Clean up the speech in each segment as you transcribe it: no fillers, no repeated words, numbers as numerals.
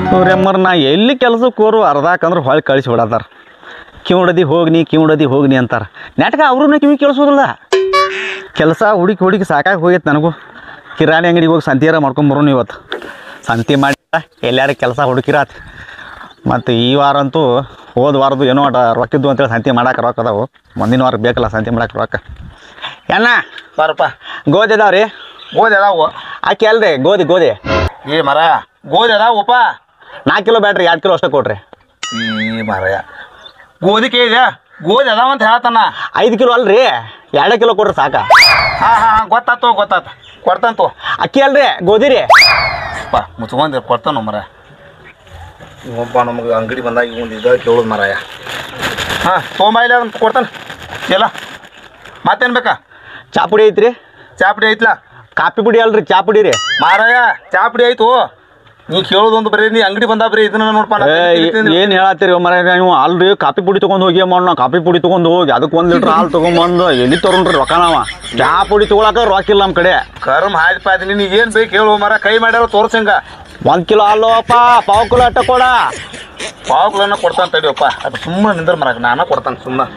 ಅವ್ರಮ್ಮರ್ ನಾ ಎಲ್ಲಿ ಕೆಲಸಕ್ಕೆ ಹೋರು ಅರ್ಧಾಕಂದ್ರೆ ಹೊಳ್ಳಿ ಕಳಿಸಿ ಬಿಡತ್ತಾರ. ಕಿವುಡದಿ ಹೋಗ್ನಿ ಅಂತಾರೆ. ನೆಟ್ಗೆ ಅವ್ರನ್ನ ಕಿವಿ ಕೇಳಿಸೋದಿಲ್ಲ. ಕೆಲಸ ಹುಡುಕಿ ಸಾಕಾಗಿ ಹೋಗೈತೆ ನನಗೂ. ಕಿರಾಣಿ ಅಂಗಡಿಗೆ ಹೋಗಿ ಸಂತಿಯಾರ ಮಾಡ್ಕೊಂಬರೋನು ಇವತ್ತು. ಸಂತಿ ಮಾಡಿ ಎಲ್ಲಾರ ಕೆಲಸ ಹುಡುಕಿರಾತ್. ಮತ್ತು ಈ ವಾರ ಅಂತೂ ಹೋದ ವಾರದ್ದು ಏನೋ ರೊಕ್ಕಿದ್ದು ಅಂತೇಳಿ ಸಂತಿ ಮಾಡಕ್ಕೆ ರೊಕ್ಕ ಅದಾವು. ಮುಂದಿನ ವಾರ ಬೇಕಲ್ಲ ಸಂತಿ ಮಾಡಕ್ಕೆ ರೊಕ್ಕ. ಏನ ಬಾರಪ್ಪ. ಗೋಧಿ ಅದಾವ್ರಿ? ಗೋಧಿ ಅದಾವು. ಆಕೆ ಅಲ್ರಿ ಗೋಧಿ ಏ ಮರ ಗೋಧಿ ಅದಾವಪ್ಪ. 4 ಕಿಲೋ ಬ್ಯಾಡ್ರಿ, 2 ಕಿಲೋ ಅಷ್ಟೇ ಕೊಡ್ರಿ. ಈ ಮರಯ್ಯ ಗೋಧಿ ಕೇಳಿದೆ. ಗೋಧಿ ಅದಾವಂತ ಹೇಳ್ತಾನ. 5 ಕಿಲೋ ಅಲ್ರಿ, 2 ಕಿಲೋ ಕೊಡ್ರಿ ಸಾಕ. ಹಾಂ ಗೊತ್ತಾತು ಕೊಡ್ತಾನಂತು. ಅಕ್ಕಿ ಅಲ್ರಿ ಗೋಧಿ ರೀ. ಮುಚ್ಕೊಂಡ್ ಕೊಡ್ತಾನ ಮರ. ಒಬ್ಬ ನಮಗೆ ಅಂಗಡಿ ಬಂದಾಗ ಒಂದು ಇದು ಕೇಳೋದು ಮರಯ್ಯ. ಹಾಂ ತೊಗೊಂಬ ಅಂತ ಕೊಡ್ತಾನೆ. ಇಲ್ಲ ಮತ್ತೇನು ಬೇಕಾ? ಚಾ ಪುಡಿ ಐತ್ರಿ? ಚಾ ಪುಡಿ ಐತ್ಲಾ? ಕಾಪಿ ಪುಡಿ ಅಲ್ರಿ, ಚಾ ಪುಡಿ ರೀ. ಮಾರಾಯ ಚಾ ಪುಡಿ ಆಯ್ತು. ನೀ ಕೇಳೋದೊಂದು ಬರೀ ನೀ ಅಂಗಡಿ ಬಂದ ಬರೀ ಇದನ್ನ ನೋಡ್ಪ. ಏನು ಹೇಳತ್ತೀರಿ ಮರ ನೀವು? ಅಲ್ರಿ ಕಾಪಿ ಪುಡಿ ತೊಗೊಂಡು ಹೋಗಿ ಅಮ್ಮ, ಕಾಪಿ ಪುಡಿ ತೊಗೊಂಡು ಹೋಗಿ ಅದಕ್ಕೆ 1 ಲೀಟ್ರ್ ಹಾಲು ತೊಗೊಂಬಂದು ಎಲ್ಲಿ ತಗೊಂಡ್ರಿ ರೊಕ್ಕ ನಾವ? ಚಾ ಪುಡಿ ತೊಗೊಳಕ ರೊಕ್ಕ ಇಲ್ಲ ನಮ್ಮ ಕಡೆ. ಕರ್ಮ ಹಾಯ್ಪ ಅದೀನಿ. ನೀ ಏನು ಬೇಕು ಹೇಳುವ ಮರ. ಕೈ ಮಾಡ್ಯಾರ ತೋರ್ಸಂಗ. 1 ಕಿಲೋ ಅಲ್ಲೋಪ್ಪ, 1/4 ಕಿಲೋ ಅಟ್ಟ ಕೊಡ. 1/4 ಕಿಲೋನ ಕೊಡ್ತಾನೆ ತಡಿಯಪ್ಪ. ಅದು ಸುಮ್ಮನೆ ನಿಂದ್ರ ಮರ. ನಾನು ಕೊಡ್ತಾನೆ ಸುಮ್ಮನೆ.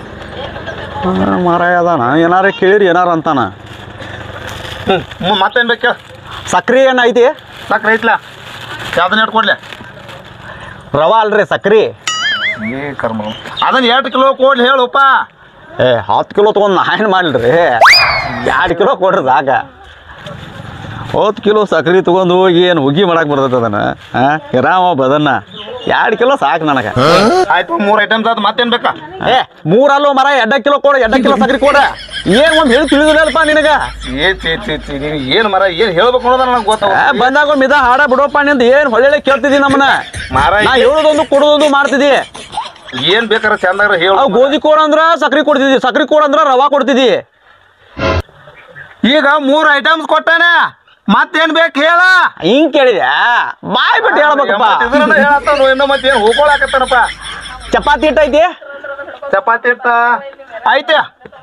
ಮರ ಅದಾನ ಏನಾರ ಕೇಳಿರಿ ಏನಾರ ಅಂತಾನ. ಮತ್ತೇನು ಬೇಕು ಹೇಳು? ಸಕ್ರಿ ಏನು ಐತಿ? ಸಕ್ರೆ ಐತ್ಲಾ? ಯಾವ್ದನ್ನ ಕೊಡ್ಲಿ? ರವಾ ಅಲ್ರಿ ಸಕ್ರಿ. ಏ ಕರ್ಮ ಅದನ್ನ 2 ಕಿಲೋ ಕೊಡ್ಲಿ ಹೇಳಪ್ಪ. 10 ಕಿಲೋ ತೊಗೊಂಡು ನಾ ಏನು ಮಾಡಲ್ರಿ? 2 ಕಿಲೋ ಕೊಡ್ರಿ ಸಾಕ. 10 ಕಿಲೋ ಸಕ್ರೆ ತೊಗೊಂಡು ಹೋಗಿ ಏನು ಹುಗ್ಗಿ ಮಾಡಕ್ಕೆ ಬರ್ತೈತೆ ಅದನ್ನು? ರಾಮ ಬದನ್ನ 2 ಕಿಲೋ ಸಾಕು ನನಗೆ. ಆಯ್ತು 3 ಐಟಮ್ಸ್ ಅದು. ಮತ್ತೇನು ಬೇಕಾ? 3 ಅಲ್ಲೋ ಮರ, 2 ಕಿಲೋ ಕೊಡ. 2 ಕಿಲೋ ಸಕ್ರೆ ಕೊಡ. ಏನು ಒಂದು ಹೇಳಿ ತಿಳಿದಿಲ್ಲಪ್ಪ ನಿನಗೆ? ನೀನು ಏನು ಮರ ಏನು ಹೇಳ್ಬೇಕು ಅನ್ನೋದ ನನಗೆ ಗೊತ್ತಾಗ. ಬಂದಾಗ ಮಿದ ಹಾಡ ಬಿಡೋಪ್ಪ ನಿಂದ ಏನು ಹೊಳ್ಳೆ ಕೇಳ್ತಿದ್ದಿ ನಮ್ಮನ್ನ. ಮಾರ ನಾ ಹೇಳೋದೊಂದು ಕೊಡೋದೊಂದು ಮಾಡ್ತಿದ್ದಿ. ಏನು ಬೇಕಾರೆ ಚಂದಾಗ ಹೇಳು. ಗೋಧಿ ಕೋಡ ಅಂದ್ರ ಸಕ್ರೆ ಕೊಡ್ತಿದ್ದಿ, ಸಕ್ರೆ ಕೋಡ ಅಂದ್ರ ರವಾ ಕೊಡ್ತಿದ್ದಿ. ಈಗ 3 ಐಟಮ್ಸ್ ಕೊಟ್ಟಾನೆ. ಮತ್ತೇನ್ ಬೇಕು ಹೇಳ? ಹಿಂಗ್ ಕೇಳಿದ್ಯಾ? ಬಾಯ್ ಬಿಟ್ಟು ಹೇಳ್ಬೇಕಪ್ಪ. ಹೇಳತ್ತಾನ ಇನ್ನೂ ಮತ್ತೇನು ಹೋಗೋಳಾಕತ್ತಾನಪ್ಪ. ಚಪಾತಿ ಹಿಟ್ಟು ಐತಿ? ಚಪಾತಿ ಹಿಟ್ಟ ಐತೆ.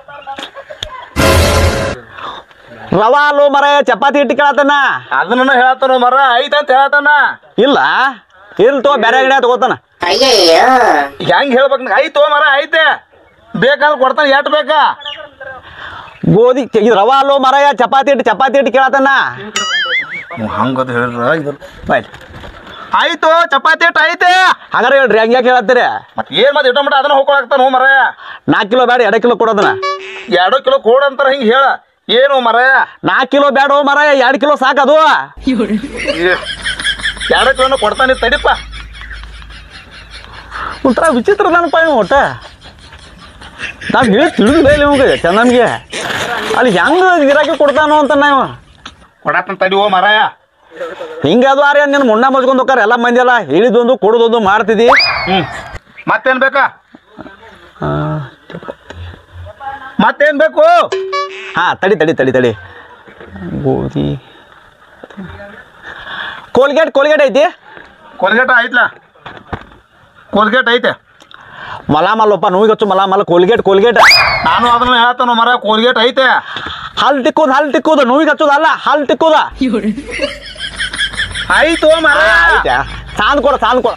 ರವಾ ಅಲ್ಲೋ ಮರ, ಚಪಾತಿ ಹಿಟ್ಟು ಕೇಳತ್ತಾನ. ಅದನ್ನ ಹೇಳತ್ತಾನ ಮರ. ಐತೆ ಅಂತ ಹೇಳತ್ತಾನ. ಇಲ್ಲ ತೋ ಬೇರೆ ಗಿಡ ತಗೋತಾನ. ಹೆಂಗ್ ಹೇಳ್ಬೇಕು? ಐತೋ ಮರ ಐತೆ. ಬೇಕಾದ್ರೆ ಕೊಡ್ತಾನೆ. ಎಷ್ಟು ಬೇಕಾ? ಗೋಧಿ ಇದು ರವಾ ಅಲ್ಲೋ ಮರ, ಚಪಾತಿ ಹಿಟ್ಟು ಕೇಳತ್ತಾನ. ಹಂಗದು ಹೇಳಿದ್ರ ಇದು ಬಾಯ್. ಆಯ್ತು ಚಪಾತಿ ಹಿಟ್ಟು ಐತೆ. ಹಾಗಾದ್ರೆ ಹೇಳ್ರಿ ಹಂಗೆ ಹೇಳತ್ತೀರಿ? ಮತ್ತೆ ಏನು ಮತ್ತೆ ಇಟ್ಟೋಮಟ ಅದನ್ನ ಹೋಗ್ಕೊಳಕ್ತಾನ ಮರ. 4 ಕಿಲೋ ಬೇಡ, 2 ಕಿಲೋ ಕೊಡೋದನ್ನ. 2 ಕಿಲೋ ಕೊಡಂತಾರ ಹಿಂಗೆ ಹೇಳ. ಏನು ಮರ? 4 ಕಿಲೋ ಬೇಡ ಮರ, 2 ಕಿಲೋ ಸಾಕದು. 2 ಕಿಲೋನ ಕೊಡ್ತಾನೆ ತಡಿಪ್ಪ. ಒಂಥರ ವಿಚಿತ್ರ ನನಪ್ಪ ಇವ್ ಒಟ್ಟ. ನಾವು ಹೇಳಿ ತಿಳಿದಿಲ್ಲ ಇಲ್ಲಿ ಇವಾಗ ಚಂದನ್ಗೆ. ಅಲ್ಲಿ ಹೆಂಗ ಗಿರಾಕಿ ಕೊಡ್ತಾನೋ ಅಂತ ನಾವು ಕೊಡತ್ತಂತ ತಡಿ. ಓ ಮರಾಯ ಹಿಂಗೆ ಅದು ಆರ್ಯ ನಿನ್ನ ಮುಣ್ಣ ಮುಚ್ಕೊಂಡು ಹೋಗಾರ ಎಲ್ಲ ಮಂದಿ ಎಲ್ಲ. ಹೇಳಿದೊಂದು ಕೊಡೋದೊಂದು ಮಾಡ್ತಿದ್ದಿ. ಮತ್ತೇನು ಬೇಕಾ? ಮತ್ತೇನು ಬೇಕು? ಹಾಂ ತಡಿ ಗೋಧಿ ಕೋಲ್ಗೇಟ್ ಐತಿ? ಕೋಲ್ಗೇಟ್ ಐತ್ಲಾ? ಕೋಲ್ಗೇಟ್ ಐತೆ. ಮಲಾಮಲ್ಲಪ್ಪ, ನೋವಿಗೆ ಹಚ್ಚು ಮಲಾಮಲ್ಲ. ಕೋಲ್ಗೇಟ್ ನಾನು ಅದನ್ನ ಹೇಳ್ತಾನ ಮರ. ಕೋಲ್ಗೇಟ್ ಐತೆ. ಹಾಲು ಟಿಕ್ಕೋದು ನೋವಿಗೆ ಹಚ್ಚೋದಲ್ಲ, ಹಾಲು ಟಿಕ್ಕೋದ ಆಯ್ತು ಮರ. ಸಾಂದ್ ಕೊಡ.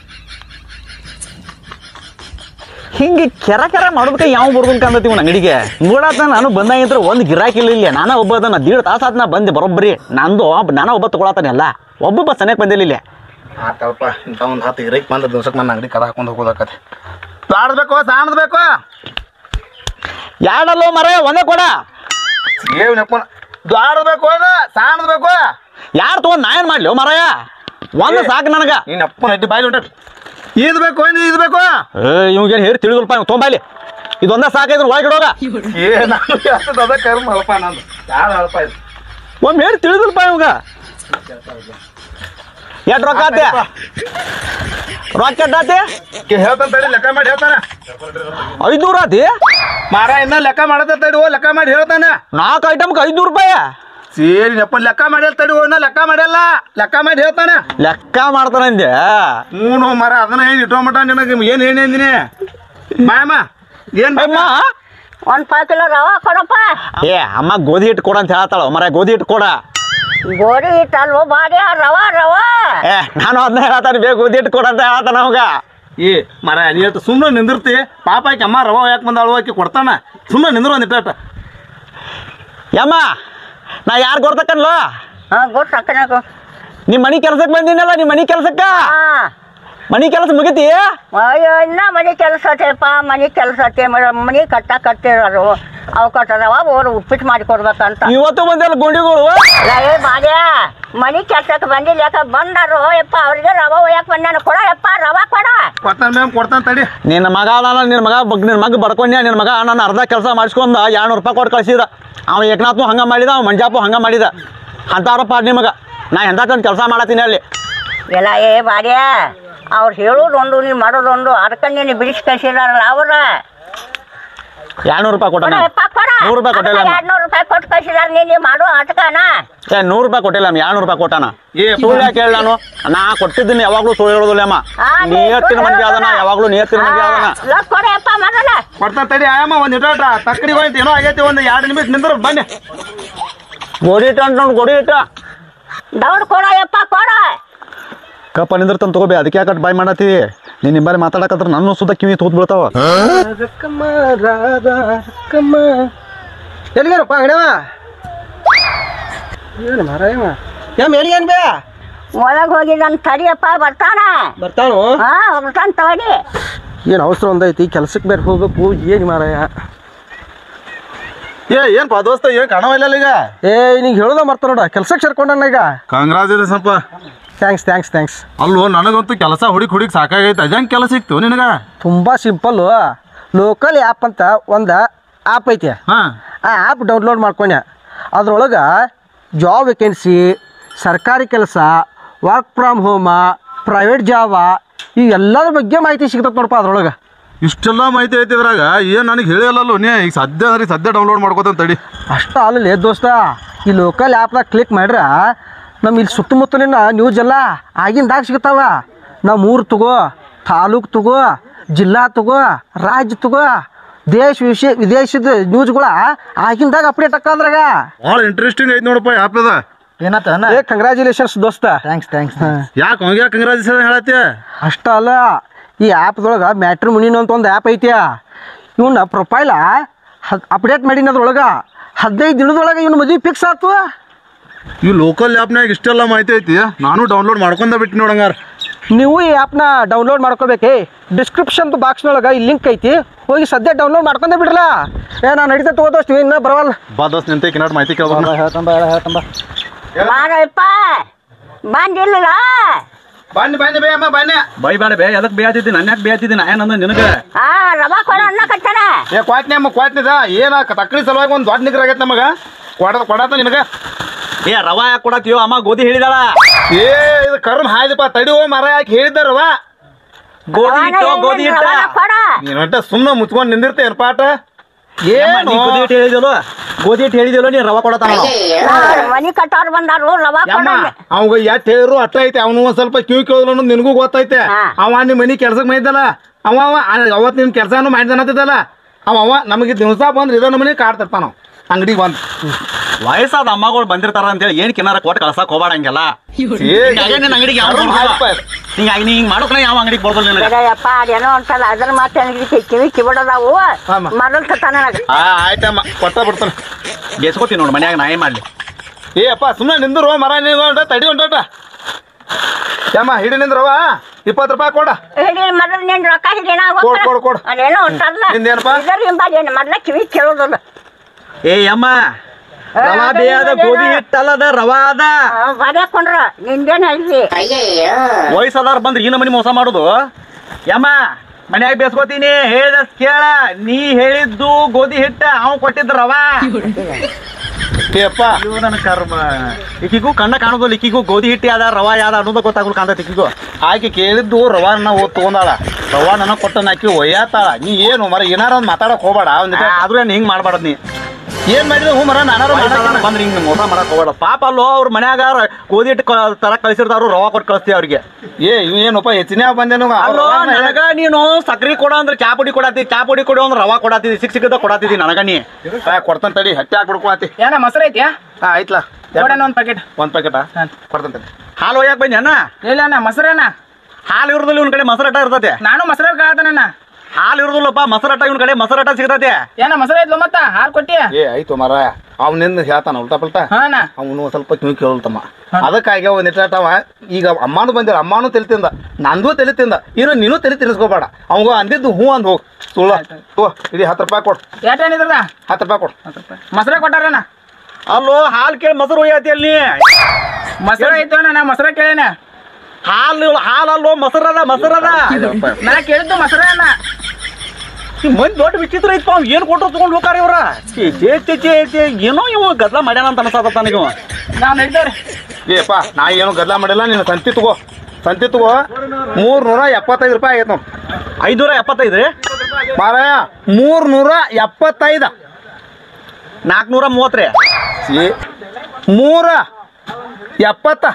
ಹಿಂಗೆ ಕೆರ ಮಾಡ್ಬೇಕು. ಯಾವ ಬರ್ಬೇಕು ಅಂದತಿ ಇವ್ನ ಅಂಗಡಿಗೆ ನೋಡತ್ತ. ನಾನು ಬಂದಾಗಿಂತ್ರ ಒಂದು ಗಿರಾಕಿ ಇಲ್ಲ. ನಾನ ಒಬ್ಬ ಅದನ್ನ 1.5 ತಾಸು ಆತ ನಾ ಬಂದೆ ಬರೋಬ್ಬರಿ. ನಾನು ಒಬ್ಬ ತಗೊಳತಾನೆ ಎಲ್ಲ. ಒಬ್ಬೊಬ್ಬ ಸನಿಯಕ್ಕೆ ಬಂದಿಲ್ಲ ಇಲ್ಲಿ. ಆತಲ್ಪ ಇಂಥ ಒಂದು 10 ಗಿರಾಕಿ ಬಂದ ದಿವ್ಸಕ್ಕೆ ನನ್ನ ಅಂಗಡಿ ಕದ ಹಾಕೊಂಡು ಹೋಗೋದಾಕತ್ತೆ. ದಾಡ್ಬೇಕು ಸಾಣದ್ಬೇಕು. 2 ಅಲ್ಲೋ ಮರ, 1 ಕೊಡ. ಏನಪ್ಪ ದಾಡ್ಬೇಕು ಸಾಣದ್ಬೇಕು. 2 ತೊಗೊಂಡು ನಾ ಏನು ಮಾಡ್ಲಿ ಮರಯ? 1 ಸಾಕು ನನಗೆ. ನೀನು ಅಪ್ಪನ ಅಡ್ಡಿ ಬಾಯ್ಲಿ ಉಂಟ. ಇದು ಬೇಕು ಇದು ಬೇಕು. ಇವಾಗೇನು ಹೇಳಿ ತಿಳಿದಲ್ಪ ಇವ್ ತೊಂಬಾಯ್ಲಿ. ಇದೊಂದ ಸಾಕೈದ್ರೆ ಒಳಗಿಡೋಗ. ನಾನು ಅದ ಕರ್ಮ ಅಲ್ಪ. ನಂದು ಯಾರು ಅಲ್ಪ ಇದು ಒಮ್ಮೆ ಹೇಳಿ ತಿಳಿದಲ್ಪ ಇವಾಗ. ಎಷ್ಟು ರೊಕ್ಕ ಆತೆ? ರೊಕ್ಕ ಎಷ್ಟಾತಿ? ಹೇಳ್ತಾನೆ ತಡಿ. ಲೆಕ್ಕ ಮಾಡಿ ಹೇಳ್ತಾನೆ. 500 ಆತಿ ಮಾರ. ಇನ್ನ ಲೆಕ್ಕ ಮಾಡತ್ತ ತಡಿ. ಲೆಕ್ಕ ಮಾಡಿ ಹೇಳ್ತಾನೆ. 4 ಐಟಮ್ಗೆ 500 ರೂಪಾಯಿ. ಸೇರಿ ಅಪ್ಪ ಲೆಕ್ಕ ಮಾಡಿ ತಡಿ. ಇನ್ನ ಲೆಕ್ಕ ಮಾಡಲ್ಲ. ಲೆಕ್ಕ ಮಾಡಿ ಹೇಳ್ತಾನೆ. ಲೆಕ್ಕ ಮಾಡ್ತಾನಂದೆ. ಹ್ಞೂ ಮರ. ಅದನ್ನ ಏನು ಇಟ್ಟೋಮಟ ನಿನಗೆ ಏನು ಹೇಳಿನಿ ಮಾಯಮ್ಮ? ಏನು ಅಮ್ಮ 1 5 ಕಿಲೋ ರವಾ ಕೊಡಪ್ಪ. ಅಮ್ಮ ಗೋಧಿ ಹಿಟ್ಟು ಕೊಡ ಅಂತ ಹೇಳ್ತಾಳ ಮರ. ಗೋಧಿ ಹಿಟ್ಟು ಕೊಡ. ಗೋರಿ ಹಿಟ್ಟಲ್ವ ಬಾಡ್ಯ ರವಾ ರವಾ ನಾನು ಅದನ್ನ ಹೇಳತ್ತಾನೆ ಬೇಕು ಗೋಧಿ ಹಿಟ್ಟು ಕೊಡಂತ ಹೇಳತ್ತಾನ ಅವಾಗ. ಏ ಮರ ನೀ ಸುಮ್ಮನೆ ನಿಂದಿರ್ತಿ ಪಾಪ ಆಕಿ ಅಮ್ಮ ರವ ಯಾಕೆ ಬಂದಾಳು ಆಕಿ ಕೊಡ್ತಾನ ಸುಮ್ಮನೆ ನಿಂದ್ರು ಒಂದು ಇಟ್ಟ ಯಮ್ಮ ನಾ ಯಾರು ಗೊತ್ತಕ್ಕನ್ಲೋ ಗೊತ್ತಕ್ಕನಾಗ ನಿಮ್ಮ ಮನೆ ಕೆಲ್ಸಕ್ಕೆ ಬಂದಿನಲ್ಲ ನಿಮ್ಮ ಮನೆ ಕೆಲ್ಸಕ್ಕ ಮನೆ ಕೆಲಸ ಮುಗಿತಿ ಅಯ್ಯೋ ಇನ್ನ ಮನೆ ಕೆಲಸ ಐತೆಪ್ಪ ಮನೆ ಕೆಲಸ ಐತೆ ಮನೆ ಕಟ್ಟಿರೋರು ಅವು ಕಟ್ಟದವ ಅವ್ರು ಉಪ್ಪಿಟ್ಟು ಮಾಡಿ ಕೊಡ್ಬೇಕಂತ ಇವತ್ತು ಬಂದಿಲ್ಲ ಗುಂಡಿಗಳು ಏ ಬಾಡ್ಯ ಮನೆ ಕೆಲ್ಸಕ್ಕೆ ಬಂದಿಲ್ಲ ಯಾಕ ಬಂದಾರು ಯಪ್ಪ ಅವ್ರಿಗೆ ರವ ಒಯ್ಯಕ್ ಬಂದಾನ ಕೊಡ ಯಪ್ಪ ರವ ಕೊಡ ಕೊಡ್ತಾನೆ ಮ್ಯಾಮ್ ಕೊಡ್ತಾನೆ ತಡಿ ನಿನ್ನ ಮಗ ಅದಾನ ನಿನ್ನ ಮಗ ಬಡ್ಕೊಂಡ್ಯ ನಿನ್ನ ಮಗ ನಾನು ಅರ್ಧ ಕೆಲಸ ಮಾಡಿಸ್ಕೊಂಡ 200 ರೂಪಾಯಿ ಕೊಟ್ಟು ಕಳ್ಸಿದ ಅವ ಏಕನಾಥ್ನು ಹಂಗೆ ಮಾಡಿದ ಅವ ಮಂಜಾಪು ಹಂಗೆ ಮಾಡಿದ ಅಂತಾರಪ್ಪ ನಿಮಗ ನಾ ಎಂತ ಕೆಲಸ ಮಾಡತ್ತೀನಿ ಅಲ್ಲಿ ಎಲ್ಲ ಏ ಬಾಡ್ಯ ಅವ್ರು ಹೇಳೋದೊಂದು ನೀನು ಮಾಡೋದೊಂದು ಅದಕ್ಕೆ ನೀನು ಬಿಡಿಸಿ ಕಳ್ಸಿದಾರಲ್ಲ ಅವ್ರ 200 ರೂಪಾಯಿ ಕೊಟ್ಟ 100 ರೂಪಾಯಿ ಕೊಟ್ಟಿಲ್ಲ 200 ರೂಪಾಯಿ ಕೊಟ್ಟು ಕಳ್ಸಿದಾರ ನೀನು ಮಾಡು ಆಟಕನ 100 ರೂಪಾಯಿ ಕೊಟ್ಟಿಲ್ಲ 200 ರೂಪಾಯಿ ಕೊಟ್ಟಾನ ಸುಳ್ಳು ಯಾಕೆ ಹೇಳ ನಾ ಕೊಟ್ಟಿದ್ದೀನಿ ಯಾವಾಗ್ಲೂ ಸುಳ್ಳು ಹೇಳೋದಿಲ್ಲ ಅಮ್ಮ ನಿಯತ್ತಿನ ಮಂದಿ ಅದನ ಯಾವಾಗ್ಲೂ ನಿಯತ್ತಿನ ಮಂದಿ ಅದನ ಕೊಡಪ್ಪ ಮೊದಲ ಕೊಡ್ತಾನೆ ತಡಿ ಆಯಮ್ಮ ಒಂದು ಇಟ್ಟ ತಕ್ಕಡಿ ಹೋಯ್ತು ಏನೋ ಆಗೈತಿ ಒಂದು 2 ನಿಮಿಷ ನಿಂದ್ರು ಬನ್ನಿ ಗೋಡಿ ಇಟ್ಟ ಅಂತ ಗೋಡಿ ಇಟ್ಟ ದೌಡ್ ಕೊಡ ಯಪ್ಪ ಕೊಡ ಕಪ್ಪ ನಿಂದಿರ್ತಾನೆ ತಗೋಬೇ ಅದಕ್ಕೆ ಯಾಕೆ ಬಾಯ್ ಮಾಡತ್ತಿ ನೀನು ನಿಂಬಾರಿ ಮಾತಾಡಕತ್ರ ನನ್ನ ಸುದ್ದ ಕಿವಿ ತೂತ್ ಬೀಳ್ತಾವ ಎಲ್ಲಿಗಾರಪ್ಪ ಅಂಗಡಿವ ಏನು ಮಾರಾಯವ ಏನ್ ಬೇ ಒಳಗೆ ಹೋಗಿದ್ದಾನ ತಡಿಯಪ್ಪ ಬರ್ತಾನ ಬರ್ತಾನು ಬರ್ತಾನ ತಡಿ ಏನು ಅವಸರ ಒಂದೈತಿ ಕೆಲ್ಸಕ್ಕೆ ಬೇರೆ ಹೋಗ್ಬೇಕು ಏನು ಮಾರಾಯ ಏನಪ್ಪ ದೋಸ್ತ ಏನು ಕಾಣವಿಲ್ಲ ಈಗ ನಿಂಗೆ ಹೇಳೋದ ಮರ್ತ ನೋಡ ಕೆಲ್ಸಕ್ಕೆ ಸೇರ್ಕೊಂಡಣ್ಣ ಈಗ ಕಾಂಗ್ರಾಜುಲೇಷನ್ಪ ಥ್ಯಾಂಕ್ಸ್ ಅಲ್ಲೋ ನನಗಂತೂ ಕೆಲಸ ಹುಡುಕ್ ಸಾಕಾಗೈತೆ ಅದಂಗೆ ಕೆಲಸ ಸಿಕ್ತು ನಿನಗ ತುಂಬ ಸಿಂಪಲ್ಲು ಲೋಕಲ್ ಆ್ಯಪ್ ಅಂತ ಒಂದು ಆ್ಯಪ್ ಐತೆ ಹಾಂ ಆ ಆ್ಯಪ್ ಡೌನ್ಲೋಡ್ ಮಾಡ್ಕೊಂಡೆ ಅದ್ರೊಳಗೆ ಜಾಬ್ ವೇಕೆನ್ಸಿ ಸರ್ಕಾರಿ ಕೆಲಸ work from home private job ಈ ಎಲ್ಲದ್ರ ಬಗ್ಗೆ ಮಾಹಿತಿ ಸಿಗ್ತದೆ ನೋಡಪ್ಪ ಅದ್ರೊಳಗೆ ಇಷ್ಟೆಲ್ಲ ಮಾಹಿತಿ ಐತಿ ಇದ್ರಾಗ ಏನು ನನಗೆ ಹೇಳಿಲ್ಲಲ್ಲೋ ನೀ ಈಗ ಸದ್ಯ ಡೌನ್ಲೋಡ್ ಮಾಡ್ಕೋತಾನೆ ತಡಿ ಅಷ್ಟು ಅಲ್ಲೇ ದೋಸ್ತ ಈ ಲೋಕಲ್ ಆ್ಯಪ್ದಾಗ ಕ್ಲಿಕ್ ಮಾಡ್ರೆ ನಮ್ಮ ಇಲ್ಲಿ ಸುತ್ತಮುತ್ತಲಿನ ನ್ಯೂಸ್ ಎಲ್ಲ ಆಗಿಂದಾಗ ಸಿಗ್ತಾವ ನಾವು ಊರು ತಗೋ ತಾಲೂಕು ತಗೋ ಜಿಲ್ಲಾ ತಗೋ ರಾಜ್ಯ ತಗೋ ವಿದೇಶದ ನ್ಯೂಸ್ಗಳ ಆಗಿಂದಾಗ ಅಪ್ಡೇಟ್ ಆಕಾದ್ರಾಗ ಭಾಳ ಇಂಟ್ರೆಸ್ಟಿಂಗ್ ಐತಿ ನೋಡಪ್ಪ ಆ್ಯಪ್ ಅದ ಏ ಕಂಗ್ರ್ಯಾಚುಲೇಷನ್ಸ್ ದೋಸ್ತ ಥ್ಯಾಂಕ್ಸ್ ಯಾಕೆ ಹಂಗೆ ಕಂಗ್ರಾಜುಲೇಷನ್ ಹೇಳತ್ತಿ ಅಷ್ಟ ಅಲ್ಲ ಈ ಆ್ಯಪ್ದೊಳಗೆ ಮ್ಯಾಟ್ರಿಮೋನಿನ ಅಂತ ಒಂದು ಆ್ಯಪ್ ಐತಿ ಇವನ್ನ ಪ್ರೊಫೈಲ ಅಪ್ಡೇಟ್ ಮಾಡೀನಿ ಅದ್ರೊಳಗೆ 15 ದಿನದೊಳಗೆ ಇವ್ನ ಮದುವೆ ಫಿಕ್ಸ್ ಆಯ್ತು ಈ ಲೋಕಲ್ ಆ್ಯಪ್ನಾಗ ಇಷ್ಟೆಲ್ಲ ಮಾಹಿತಿ ಐತಿ ನಾನು ಡೌನ್ಲೋಡ್ ಮಾಡ್ಕೊಂಡ ಬಿಟ್ಟು ನೋಡಂಗಾರ ನೀವು ಈ ಆ್ಯಪ್ನ ಡೌನ್ಲೋಡ್ ಮಾಡ್ಕೋಬೇಕೇ ಡಿಸ್ಕ್ರಿಪ್ಷನ್ ಬಾಕ್ಸ್ನೊಳಗೆ ಈ ಲಿಂಕ್ ಐತಿ ಹೋಗಿ ಸದ್ಯ ಡೌನ್ಲೋಡ್ ಮಾಡ್ಕೊಂಡೇ ಬಿಡ್ರಲ್ಲ ನಾನು ನಡೀತಾ ತಗೋದೋಷ್ಟು ಇನ್ನೂ ಬರವಲ್ಲ ಬಾ ದೋಸ್ತ್ ನಿಂತ ಕಿನಾಟ್ ಮಾಹಿತಿ ಕೇಳ್ಬ ಬಾರಪ್ಪ ಬಂದಿಲ್ಲ ಬನ್ನಿ ಬೇ ಅಮ್ಮ ಬನ್ನಿ ಬೈ ಬೇಡ ಬೇ ಎದಕ್ಕೆ ಬೇಯತ್ತಿದ್ದಿ ನನ್ನ ಯಾಕೆ ಬೇಯತ್ತಿದ್ದಿ ನಾ ಏನಂದ ನಿನಗೆ ರವಾ ಕೊಡ ಅನ್ನ ಕಟ್ಟಾನ ಕ್ವಾಟ್ನಿ ಅಮ್ಮ ಕ್ವಾಟ್ನಿದ ಏನ ತಕ್ಕಡಿ ಸಲುವಾಗಿ ಒಂದು ದೊಡ್ಡ ನಿಗ್ರ ಆಗೈತೆ ನಮಗೆ ಕೊಡತ್ತ ನಿನಗೆ ರವಾ ಯಾಕೆ ಕೊಡತ್ತೀಯೋ ಅಮ್ಮ ಗೋಧಿ ಹೇಳಿದಾಳ ಇದು ಕರ್ಮ ಹಾಯ್ದಪ್ಪ ತಡಿ ಹೋ ಮರ ಯಾಕೆ ಹೇಳಿದ್ದಾರವ ಗೋಧಿ ಹಿಟ್ಟ ಕೊಡ ನೀನು ಸುಮ್ಮನೆ ಮುಚ್ಕೊಂಡು ನಿಂದಿರ್ತೇನು ಪಾಠ ಏನು ಗೋಧಿ ಹಿಟ್ಟು ಹೇಳಿದಿಲ್ಲ ನೀ ರವಾ ಕೊಡತಾನ ಮನಿ ಕಟ್ಟೋರು ಬಂದಾರು ರವಾ ಕೊಡ ಅವಾಗ ಯಾಕೆ ಹೇಳಿದ್ರು ಅಟ್ಟ ಐತೆ ಅವನು ಒಂದ್ ಸ್ವಲ್ಪ ಕಿವಿ ಕೇಳಿದ್ರು ಅನ್ನೋದು ನಿನಗೂ ಗೊತ್ತೈತೆ ಅವ ನಿಮ್ಮ ಮನೆ ಕೆಲ್ಸಕ್ಕೆ ಮಾಡಿದ್ದಲ್ಲ ಅವ ಅವತ್ತು ನಿನ್ನ ಕೆಲಸನೂ ಮಾಡಿದನತ್ತಿದ್ದಲ್ಲ ಅವ ನಮಗೆ ದಿವಸ ಬಂದ್ರೆ ಇದೋ ಮನೆ ಕಾಡ್ತಿರ್ತಾನ ಅಂಗಡಿಗೆ ಬಂದು ವಯಸ್ಸಾದ ಅಮ್ಮಗಳು ಬಂದಿರ್ತಾರ ಅಂತೇಳಿ ಏನ್ ಕಿನ್ನಾರ ಕೊಟ್ಟು ಕಳ್ಸಕ್ ಹೋಗ್ಬೇಡ ಹಂಗೆಲ್ಲ ಅಂಗಡಿಗೆ ಹಿಂಗಾಗಿ ನೀ ಹಿಂಗ್ ಮಾಡೋಕ್ನ ಯಾವ ಅಂಗಡಿಗೆ ಬರ್ದಲ್ಲ ನಿನಗೆ ಅಪ್ಪ ಅದೇನೋ ಅಂತಲ್ಲ ಅದ್ರ ಮಾತು ಅಂಗಡಿ ಕಿವಿ ಕಿಬಿಡೋದಾವು ಮರಲ್ ಕಟ್ಟಾನ ಆಯ್ತಮ್ಮ ಕೊಟ್ಟ ಬಿಡ್ತಾನೆ ಬೇಸ್ಕೋತೀನಿ ನೋಡಿ ಮನ್ಯಾಗ ನಾ ಏನ್ ಮಾಡ್ಲಿ ಏ ಅಪ್ಪ ಸುಮ್ಮನೆ ನಿಂದ್ರು ಮರ ನಿಂದ ತಡಿ ಹೊಂಟ ಯಮ್ಮ ಹಿಡಿ ನಿಂದ್ರವ 20 ರೂಪಾಯಿ ಕೊಡ ಹಿಡಿ ಮೊದಲು ನಿನ್ ರೊಕ್ಕ ಹಿಡಿನ ಕೊಡು ಅದೇನೋ ಅಂತಲ್ಲ ನಿಂದೇನಪ್ಪ ಹಿಂಬಾದೇನು ಮೊದ್ಲ ಕಿವಿ ಕೇಳೋದಲ್ಲ ಏ ಅಮ್ಮ ರವಾ ಬೇಯದ ಗೋಧಿ ಹಿಟ್ಟಲ್ಲದ ರವಾ ಅದ ಬರ್ಯಾಕೊಂಡ್ರ ನಿಂದೇನು ಹೇಳ್ತಿ ವಯಸ್ಸಾದಾರ ಬಂದ್ರೆ ಈ ನಮನಿ ಮೋಸ ಮಾಡುದು ಯಮ್ಮ ಮನ್ಯಾಗ ಬೇಸ್ಕೋತೀನಿ ಹೇಳಿದ ಕೇಳ ನೀ ಹೇಳಿದ್ದು ಗೋಧಿ ಹಿಟ್ಟ ಅವ್ ಕೊಟ್ಟಿದ್ದ ರವಾ ಏಪ್ಪ ನನ್ನ ಕರ್ಮ ಈಕಿಗೂ ಕಣ್ಣ ಕಾಣೋದಿಲ್ಲ ಈಕಿಗೂ ಗೋಧಿ ಹಿಟ್ಟಿ ಅದ ರವಾ ಯಾದ ಅನ್ನೋದು ಗೊತ್ತಾಗಲು ಕಾಣ್ತೈತಿ ಈಕಿಗೂ ಆಕೆ ಕೇಳಿದ್ದು ರವಾನ ಓದ್ ತಗೊಂಡಾಳ ರವಾ ನನಗೆ ಕೊಟ್ಟನ ಆಕಿ ಒಯ್ಯಾತಾಳ ನೀ ಏನು ಮರ ಏನಾರ ಒಂದು ಮಾತಾಡಕ್ ಹೋಗ್ಬೇಡ ಆದ್ರೂ ಏನ್ ಹಿಂಗ್ ಮಾಡ್ಬಾರ್ದು ನೀ ಏನ್ ಮಾಡಿದ್ರು ಹ್ಞೂ ಮರ ನಾನಾರು ಬಂದ್ರೆ ಹಿಂಗೆ ಮೋಸ ಮಾಡಕ್ ಹೋಗ್ಬೇಡ ಪಾಪ ಅಲ್ಲೋ ಅವ್ರ ಮನ್ಯಾಗ ಗೋಧಿ ಹಿಟ್ಟು ತರ ಕಳಿಸಿರ್ತಾರು ರವಾ ಕೊಟ್ಟು ಕಳಿಸ್ತೀವಿ ಅವ್ರಿಗೆ ಏನಪ್ಪ ಹೆಚ್ಚಿನ ಬಂದೇನು ಅಲ್ಲೋ ನನಗ ನೀನು ಸಕ್ರಿ ಕೊಡ ಅಂದ್ರೆ ಚಾ ಪುಡಿ ಕೊಡಾತಿದ್ದಿ ಚಾ ಪುಡಿ ಕೊಡು ಅಂದ್ರೆ ರವಾ ಕೊಡಾತಿದ್ದಿ ಸಿಕ್ಕ ಕೊಡಾತಿದ್ದಿ ನನಗ ನೀ ಕೊಡ್ತಾನ ತಡಿ ಹಟ್ಟಿ ಹಾಕ್ಬಿಡ್ಕೊಳತಿ ಏನ ಮೊಸರು ಐತಿಯಾ ಆಯ್ತಲ್ಲ ಕೊಡಣ್ಣ ಒಂದು ಪ್ಯಾಕೆಟ್. ಒಂದು ಪ್ಯಾಕೆಟಾ ಕೊಡ್ತಂತೆ. ಹಾಲು ಒಯ್ಯಾಕ ಬನ್ನಿ ಅಣ್ಣ. ಇಲ್ಲ ಅಣ್ಣ ಮೊಸರಣ್ಣ. ಹಾಲು ಇರೋದಿಲ್ಲ ಇವ್ನ ಕಡೆ ಮೊಸರಟ ಇರ್ತತೆ. ನಾನು ಮೊಸರು ಕಾತಣ್ಣ. ಹಾಲು ಇರೋದಿಲ್ಲಪ್ಪ ಮೊಸರಟ ಇವ್ನ ಕಡೆ ಮೊಸರಟ ಸಿಗ್ತತೆ. ಏನ ಮೊಸರು ಐತ್ಲ ಮತ್ತ ಹಾಲು ಕೊಟ್ಟಿ? ಏ ಆಯ್ತು ಮರ ಅವನಿಂದ ಹೇಳ್ತಾನ ಉಲ್ಟಾ ಪಲ್ಟಾ. ಹಾ ಅಣ್ಣ. ಅವನು ಸ್ವಲ್ಪ ಕಿವಿ ಕೇಳಲ್ತಮ್ಮ. ಅದಕ್ಕಾಗಿ ಅವ ನಿಟ್ಟಾಟವ ಈಗ ಅಮ್ಮನೂ ಬಂದಿರ ಅಮ್ಮನೂ ತಲೆ ತಿಂದ ನಂದು ತಲೆ ತಿಂದ ಇನ್ನು ನೀನು ತಲೆ ತಿನ್ನಿಸ್ಕೋಬೇಡ. ಅವಂಗ ಅಂದಿದ್ದು ಹ್ಞೂ ಅಂದ್ ಹೋಗಿ ಸುಳ್ಳ ಇಡೀ 10 ರೂಪಾಯಿ ಕೊಡು. ಏಟೇನ್ ಇದ್ರದ? 10 ರೂಪಾಯಿ ಕೊಡು. ಮೊಸರ ಕೊಟ್ಟಾರಣ್ಣ. ಅಲ್ಲೋ ಹಾಲು ಕೇಳಿ ಮೊಸರು ಒಯ್ಯತಿ ಅಲ್ಲಿ. ಮೊಸರು ಐತು ಅಣ್ಣ, ನಾ ಮೊಸರ ಕೇಳೇನ. ಹಾಲಲ್ಲೋ ಮೊಸರದ ಮೊಸರದ. ನಾ ಕೇಳಿದ್ದು ಮೊಸರ ಅಣ್ಣ. ಈ ಮಂದಿ ದೊಡ್ಡ ವಿಚಿತ್ರ ಐತಿ. ಅವ್ನು ಏನು ಕೊಟ್ಟರು ತೊಗೊಂಡು ಹೋಗಾರ ಇವ್ರ. ಏನೋ ಇವ ಗದ್ಲ ಮಾಡ್ಯಾನ ಅಂತ ಅನ್ಸತ್ತ ನನಗೆ. ನಾವು ನಡೀತೇವ್ರಿ. ಏಪ್ಪ ನಾ ಏನು ಗದ್ಲ ಮಾಡಿಲ್ಲ. ನೀನು ಸಂತಿ ತಗೋ 375 ರೂಪಾಯಿ ಆಗೈತೆ ನಾವು. 575 ರೀ ಮಾರಾಯ 375. 430 ರೀ. 375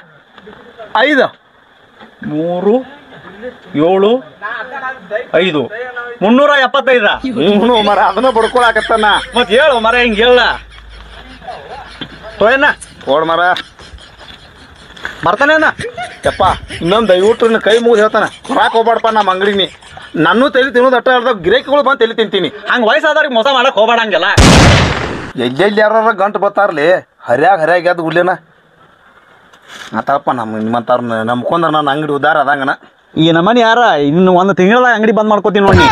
3 7 5 375. ಹ್ಞೂ ಮರ ಅದನ್ನ ಬಡ್ಕೊಳಕತ್ತಾನ. ಮತ್ತೆ ಹೇಳು ಮರ ಹಿಂಗೆ ಹೇಳ ತೋಯಣ್ಣ. ಓಡ್ ಮರ ಬರ್ತಾನೆ ಅಣ್ಣ. ಯಪ್ಪ ಇನ್ನೊಂದು ದಯವಿಟ್ಟು ನಿನ್ನ ಕೈ ಮುಗಿದು ಹೇಳ್ತಾನೆ ಹೊರಾಕ್ ಹೋಗ್ಬಾಡಪ್ಪ ನಮ್ಮ ಅಂಗಡಿನಿ. ನನ್ನೂ ತಲೆ ತಿನ್ನೋದು ಅಟ್ಟ ಹೇಳ್ದಾಗ ಗಿರಾಕಿಗಳು ಬಂದು ತಲೆ ತಿಂತೀನಿ. ಹಂಗೆ ವಯಸ್ಸಾದವ್ರಿಗೆ ಮೋಸ ಮಾಡಕ್ಕೆ ಹೋಗ್ಬೇಡ ಹಂಗೆಲ್ಲ. ಎಲ್ಲೆಲ್ಲಿ ಯಾರ ಗಂಟು ಬರ್ತಾರಲಿ ಹರಿಯಾಗ ಅದು ಉಡ್ಲೇನ ಆತಪ್ಪ. ನಿಮ್ಮಂತಾರ ನಂಬ್ಕೊಂಡ್ರ ನನ್ನ ಅಂಗಡಿ ಉದ್ದಾರ ಅದಂಗನ. ಈ ನಮ್ಮನೆ ಯಾರ ಇನ್ನು ಒಂದು ತಿಂಗಳದಾಗ ಅಂಗಡಿ ಬಂದ್ ಮಾಡ್ಕೋತೀನಿ ನೋಡಿ.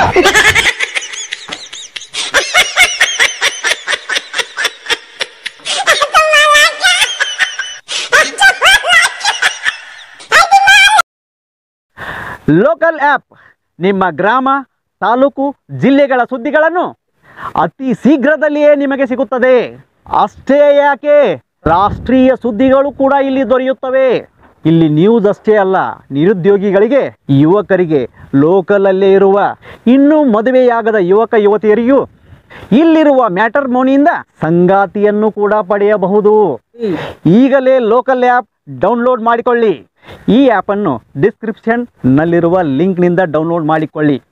ಲೋಕಲ್ ಆ್ಯಪ್ ನಿಮ್ಮ ಗ್ರಾಮ, ತಾಲೂಕು, ಜಿಲ್ಲೆಗಳ ಸುದ್ದಿಗಳನ್ನು ಅತಿ ಶೀಘ್ರದಲ್ಲಿಯೇ ನಿಮಗೆ ಸಿಗುತ್ತದೆ. ಅಷ್ಟೇ ಯಾಕೆ, ರಾಷ್ಟ್ರೀಯ ಸುದ್ದಿಗಳು ಕೂಡ ಇಲ್ಲಿ ದೊರೆಯುತ್ತವೆ. ಇಲ್ಲಿ ನ್ಯೂಸ್ ಅಷ್ಟೇ ಅಲ್ಲ, ನಿರುದ್ಯೋಗಿಗಳಿಗೆ, ಯುವಕರಿಗೆ, ಲೋಕಲಲ್ಲೇ ಇರುವ ಇನ್ನೂ ಮದುವೆಯಾಗದ ಯುವಕ ಯುವತಿಯರಿಗೂ ಇಲ್ಲಿರುವ ಮ್ಯಾಟರ್ಮೋನಿಯಿಂದ ಸಂಗಾತಿಯನ್ನು ಕೂಡ ಪಡೆಯಬಹುದು. ಈಗಲೇ ಲೋಕಲ್ ಆ್ಯಪ್ ಡೌನ್ಲೋಡ್ ಮಾಡಿಕೊಳ್ಳಿ. ಈ ಆ್ಯಪನ್ನು ಡಿಸ್ಕ್ರಿಪ್ಷನ್ನಲ್ಲಿರುವ ಲಿಂಕ್ನಿಂದ ಡೌನ್ಲೋಡ್ ಮಾಡಿಕೊಳ್ಳಿ.